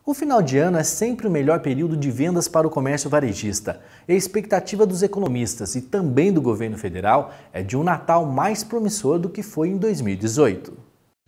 O final de ano é sempre o melhor período de vendas para o comércio varejista. E a expectativa dos economistas e também do governo federal é de um Natal mais promissor do que foi em 2018.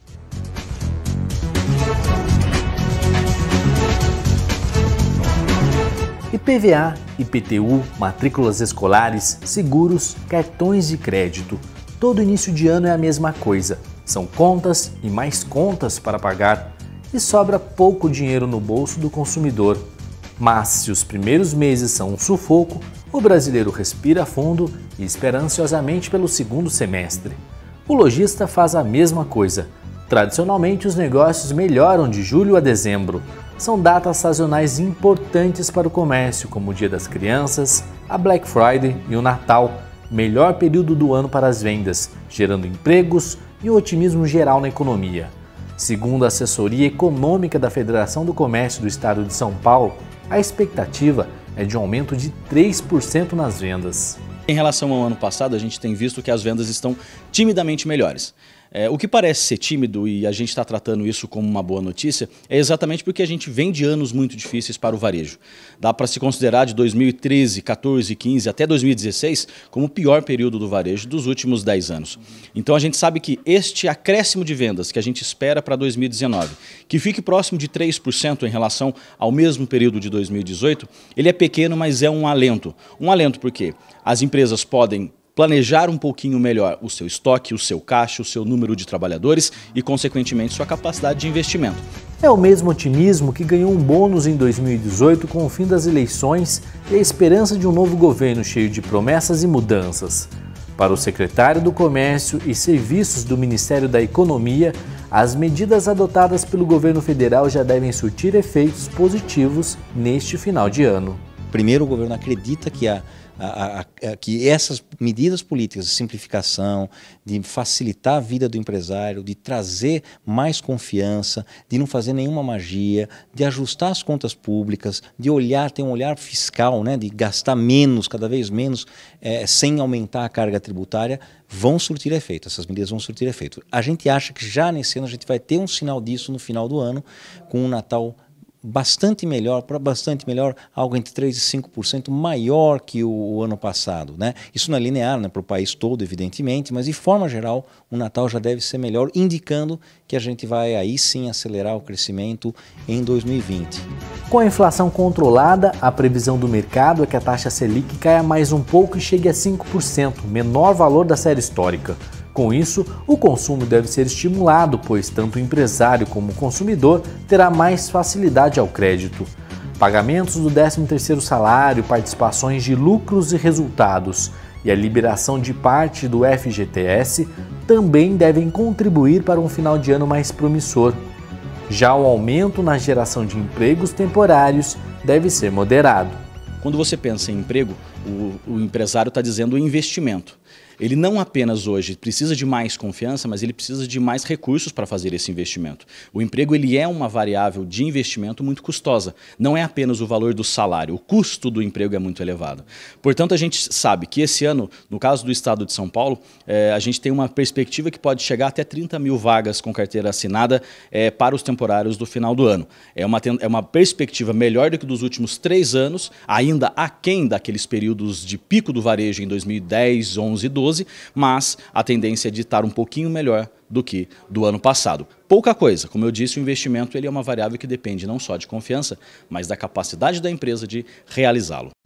IPVA, IPTU, matrículas escolares, seguros, cartões de crédito. Todo início de ano é a mesma coisa. São contas e mais contas para pagar. E sobra pouco dinheiro no bolso do consumidor. Mas se os primeiros meses são um sufoco, o brasileiro respira fundo e espera ansiosamente pelo segundo semestre. O lojista faz a mesma coisa. Tradicionalmente, os negócios melhoram de julho a dezembro. São datas sazonais importantes para o comércio, como o Dia das Crianças, a Black Friday e o Natal, melhor período do ano para as vendas, gerando empregos e um otimismo geral na economia. Segundo a assessoria econômica da Federação do Comércio do Estado de São Paulo, a expectativa é de um aumento de 3% nas vendas. Em relação ao ano passado, a gente tem visto que as vendas estão timidamente melhores. O que parece ser tímido, e a gente está tratando isso como uma boa notícia, é exatamente porque a gente vem de anos muito difíceis para o varejo. Dá para se considerar de 2013, 14, 15 até 2016 como o pior período do varejo dos últimos 10 anos. Então a gente sabe que este acréscimo de vendas que a gente espera para 2019, que fique próximo de 3% em relação ao mesmo período de 2018, ele é pequeno, mas é um alento. Um alento porque as empresas podem planejar um pouquinho melhor o seu estoque, o seu caixa, o seu número de trabalhadores e, consequentemente, sua capacidade de investimento. É o mesmo otimismo que ganhou um bônus em 2018 com o fim das eleições e a esperança de um novo governo cheio de promessas e mudanças. Para o secretário do Comércio e Serviços do Ministério da Economia, as medidas adotadas pelo governo federal já devem surtir efeitos positivos neste final de ano. Primeiro, o governo acredita que essas medidas políticas de simplificação, de facilitar a vida do empresário, de trazer mais confiança, de não fazer nenhuma magia, de ajustar as contas públicas, de ter um olhar fiscal, né, de gastar menos, cada vez menos, sem aumentar a carga tributária, vão surtir efeito. Essas medidas vão surtir efeito. A gente acha que já nesse ano a gente vai ter um sinal disso no final do ano, com um Natal bastante melhor, algo entre 3% e 5% maior que o ano passado, né? Isso não é linear, né, para o país todo, evidentemente, mas de forma geral o Natal já deve ser melhor, indicando que a gente vai aí sim acelerar o crescimento em 2020. Com a inflação controlada, a previsão do mercado é que a taxa Selic caia mais um pouco e chegue a 5%, menor valor da série histórica. Com isso, o consumo deve ser estimulado, pois tanto o empresário como o consumidor terá mais facilidade ao crédito. Pagamentos do 13º salário, participações de lucros e resultados e a liberação de parte do FGTS também devem contribuir para um final de ano mais promissor. Já o aumento na geração de empregos temporários deve ser moderado. Quando você pensa em emprego, o empresário está dizendo investimento. Ele não apenas hoje precisa de mais confiança, mas ele precisa de mais recursos para fazer esse investimento. O emprego ele é uma variável de investimento muito custosa. Não é apenas o valor do salário, o custo do emprego é muito elevado. Portanto, a gente sabe que esse ano, no caso do estado de São Paulo, a gente tem uma perspectiva que pode chegar até 30 mil vagas com carteira assinada para os temporários do final do ano. É uma perspectiva melhor do que dos últimos 3 anos, ainda aquém daqueles períodos de pico do varejo em 2010, 11 e 12, mas a tendência é de estar um pouquinho melhor do que do ano passado. Pouca coisa, como eu disse, o investimento ele é uma variável que depende não só de confiança, mas da capacidade da empresa de realizá-lo.